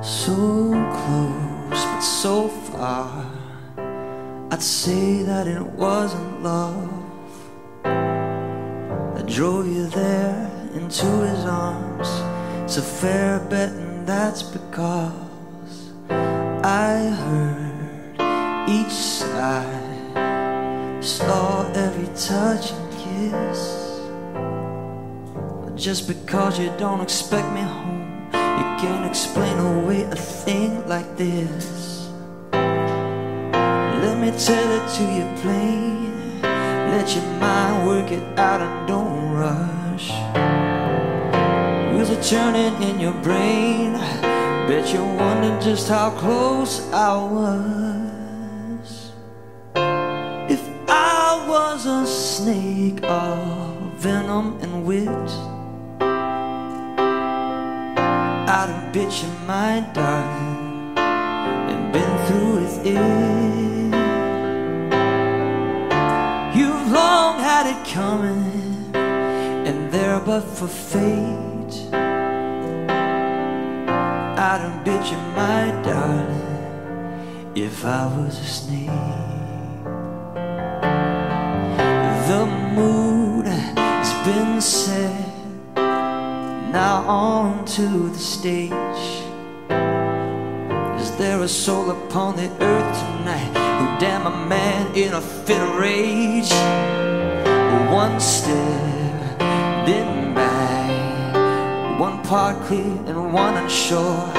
So close but so far, I'd say that it wasn't love that drove you there into his arms. It's a fair bet, and that's because I heard each side, saw every touch and kiss. But just because you don't expect me home, you can't explain away a thing like this. Let me tell it to you plain, let your mind work it out and don't rush. Wheels are turning in your brain, bet you wonder just how close I was. If I was a snake of venom and wit, I'd have bit you, my darling, and been through with it. You've long had it coming, and there but for fate, I'd have bit you, my darling, if I was a snake. The mood has been set, now on to the stage. Is there a soul upon the earth tonight who damn a man in a fit of rage? One step, then back, one part clear and one unsure.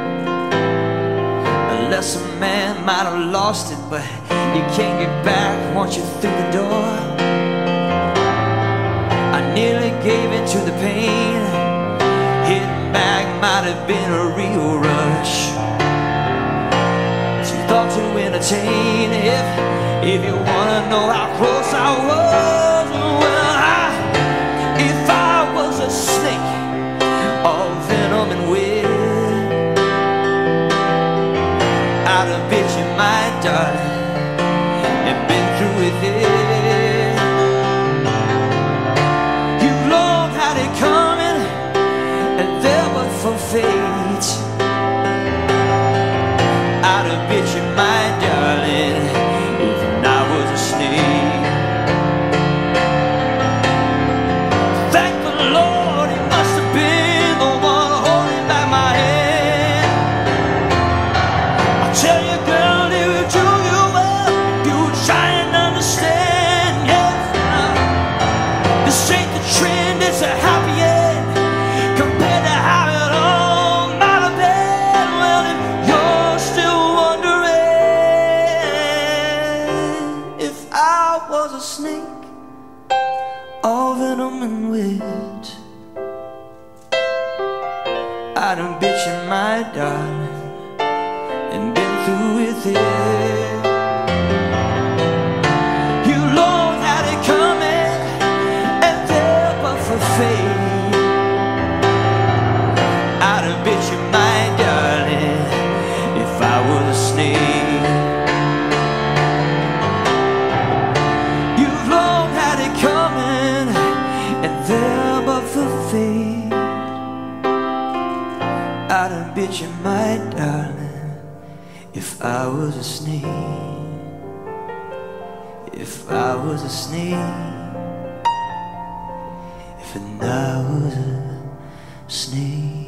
Unless a man might have lost it, but you can't get back once you're through the door. I nearly gave in to the pain, hitting back might have been a real rush. Too thought to entertain, if you wanna know how close I was, well, if I was a snake of venom and wit, I'd have bit you, my darling, and been through with it. You've long had it coming, and there but for fate, I'd have bit you, my darling, if I was a snake. Thank the Lord, he must have been the one holding back my hand. I tell you, girl, it would do you well, you would try and understand. Yes, this ain't the trend, it's a happy end compared to how it all might have been. Well, if you're still wondering, if I was a snake, all venom and wit, I'd have bit you, my darling, and been through with it. You long had it coming, and there but for fate, I'd have bit you, my darling, if I was a snake. You've long had it coming, and there but for fate, I'd have bit you, my darling, if I was a snake. If I was a snake, if I was a snake.